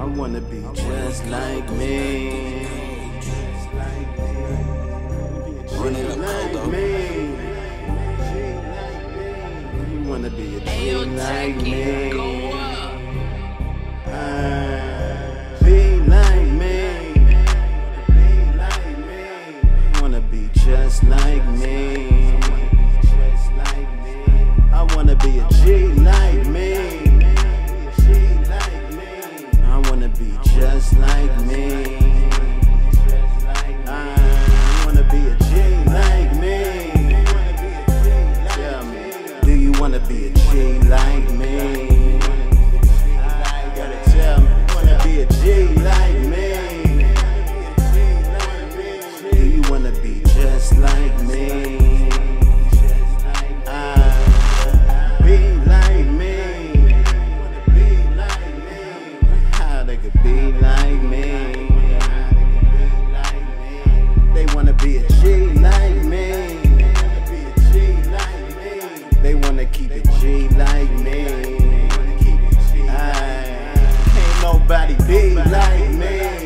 I wanna be just like me. Running up Like me. You wanna be a G like me. Be like me. Wanna be just like me. I wanna be a G like me. I wanna be just like me. I wanna be a G like me. Tell me, do you wanna be a G like me? You gotta tell me, wanna be a G like me? Do you wanna be just like me? Be like me. How they could be like me? They wanna be a G like me. They wanna keep it G like me. Ain't nobody be like me.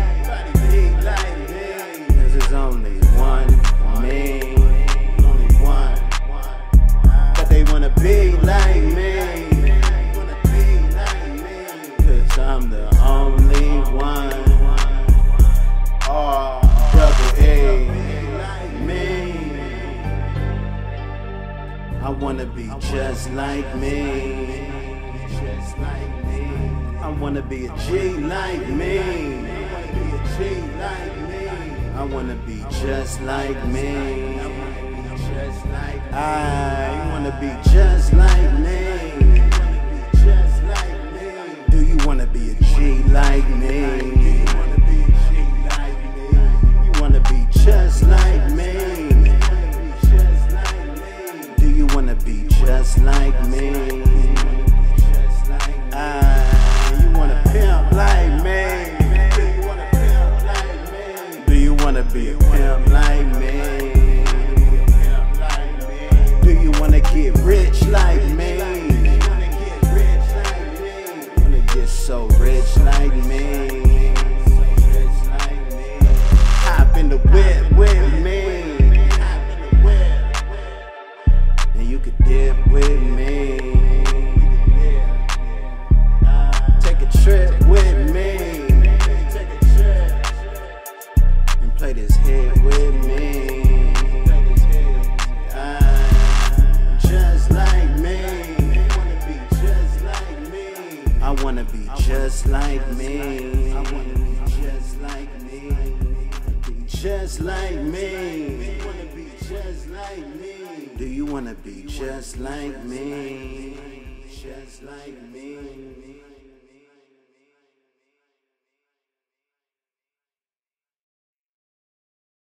Cause there's only one me. Only one. But they wanna be like me. Cause I'm the only one. B.E.E. I wanna be just like me. I wanna be a G like me. I wanna be just like me. I wanna be just like me. Do you wanna be a G like me? You wanna be just like me? Do you wanna be just like me? You wanna pimp like me? Do you wanna be a pimp like me? Do you wanna get rich like me? Wanna get so rich like me? Hop in the whip with me. You could dip with me. Take a trip with me. And play this hit with me. Just like me. I wanna be just like me. I wanna be just like me. Be just like me. Do you wanna be just like me? Just like me.